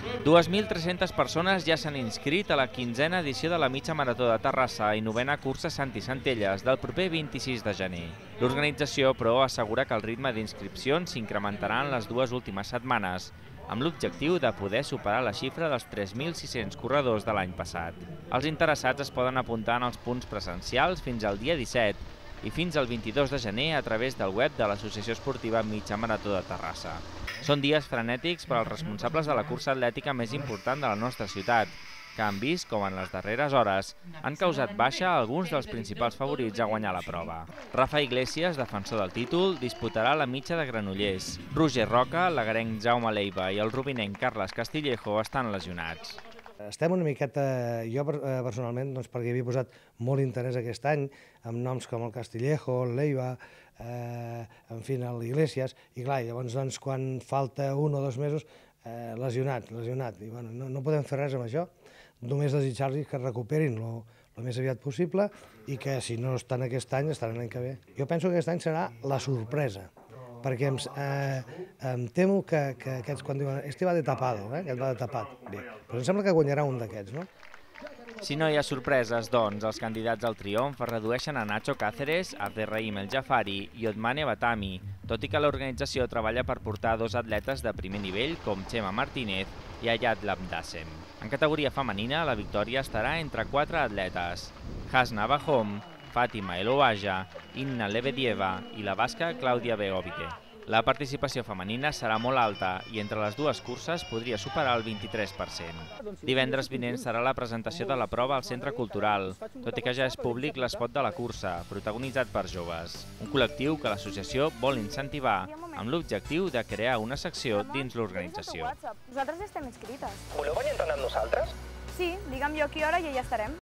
2.300 persones ja s'han inscrit a la 15a edició de la Mitja Marató de Terrassa i 9a cursa Santi Centelles del proper 26 de gener. L'organització, però, assegura que el ritme d'inscripcions s'incrementarà en les dues últimes setmanes, amb l'objectiu de poder superar la xifra dels 3.600 corredors de l'any passat. Els interessats es poden apuntar en els punts presencials fins al dia 17 i fins al 22 de gener a través del web de l'Associació Esportiva Mitja Marató de Terrassa. Són dies frenètics per als responsables de la cursa atlètica més important de la nostra ciutat, que han vist com en les darreres hores han causat baixa a alguns dels principals favorits a guanyar la prova. Rafa Iglesias, defensor del títol, disputarà la mitja de Granollers. Roger Roca, l'agarenc Jaume Leiva i el rubinenc Carles Castillejo estan lesionats. Estem una miqueta, jo personalment, perquè havia posat molt interès aquest any amb noms com el Castillejo, el Leiva, en fi, l'Iglesias, i clar, llavors quan falta 1 o 2 mesos, lesionat, i no podem fer res amb això, només desitjar-los que recuperin el més aviat possible i que si no estan aquest any, estaran l'any que ve. Jo penso que aquest any serà la sorpresa, perquè em temo que aquests, quan diuen este va de tapado, aquest va de tapat, bé, però em sembla que guanyarà un d'aquests, no? Si no hi ha sorpreses, doncs, els candidats al triomf es redueixen a Nacho Cáceres, Abderrahim El Jafari i Otmane Batami, tot i que l'organització treballa per portar 2 atletes de primer nivell com Chema Martínez i Ayat Labdassem. En categoria femenina, la victòria estarà entre 4 atletes: Hasna Bahom, Fátima El Ouaja, Inna Lebedieva i la basca Clàudia Begovique. La participació femenina serà molt alta i entre les dues curses podria superar el 23%. Divendres vinent serà la presentació de la prova al Centre Cultural, tot i que ja és públic l'espot de la cursa, protagonitzat per joves. Un col·lectiu que l'associació vol incentivar amb l'objectiu de crear una secció dins l'organització. Nosaltres estem inscrites. Voleu venir a entrenar amb nosaltres? Sí, digue'm jo a quina hora i ja estarem.